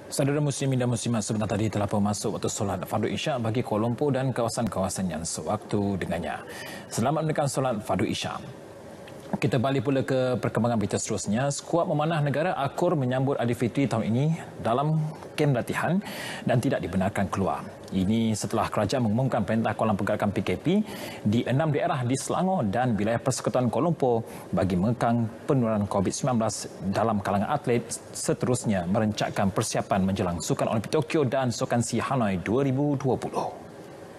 Saudara muslimin dan muslimat, sebentar tadi telah pun masuk waktu solat fardu isyak bagi Kuala Lumpur dan kawasan-kawasan yang sewaktu dengannya. Selamat menunaikan solat fardu isyak. Kita balik pula ke perkembangan berita seterusnya. Skuad memanah negara akur menyambut Aidilfitri tahun ini dalam kem latihan dan tidak dibenarkan keluar. Ini setelah kerajaan mengumumkan perintah kawalan pergerakan PKP di 6 daerah di Selangor dan wilayah Persekutuan Kuala Lumpur bagi mengekang penularan COVID-19 dalam kalangan atlet, seterusnya merencatkan persiapan menjelang Sukan Olimpik Tokyo dan Sukan SEA Hanoi 2020.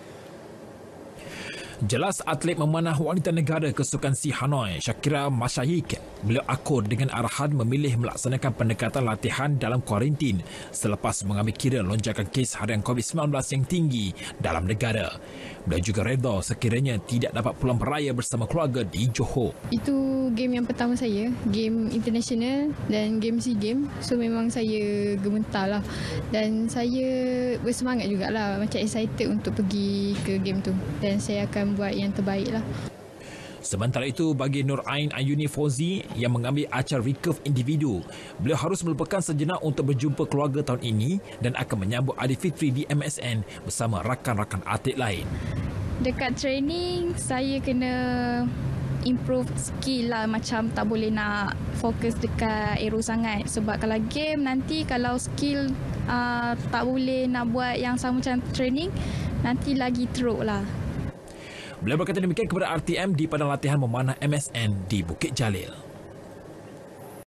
Jelas atlet memanah wanita negara ke Sukan SEA Hanoi, Shakira Mashaik, beliau akur dengan arahan memilih melaksanakan pendekatan latihan dalam kuarantin selepas mengambil kira lonjakan kes harian COVID-19 yang tinggi dalam negara. Beliau juga redha sekiranya tidak dapat pulang beraya bersama keluarga di Johor. Itu game yang pertama saya, game international dan game SEA Games. So memang saya gemetar lah. Dan saya bersemangat jugalah, macam excited untuk pergi ke game tu. Dan saya akan buat yang terbaik lah. Sementara itu, bagi Nur Ain Ayuni Fauzi yang mengambil acara recurve individu, beliau harus melupakan sejenak untuk berjumpa keluarga tahun ini dan akan menyambut Aidilfitri di MSN bersama rakan-rakan atlet lain. Dekat training, saya kena improve skill lah, macam tak boleh nak fokus dekat aero sangat. Sebab kalau game nanti, kalau skill tak boleh nak buat yang sama macam training, nanti lagi teruk lah. Beliau berkata demikian kepada RTM di padang latihan memanah MSN di Bukit Jalil.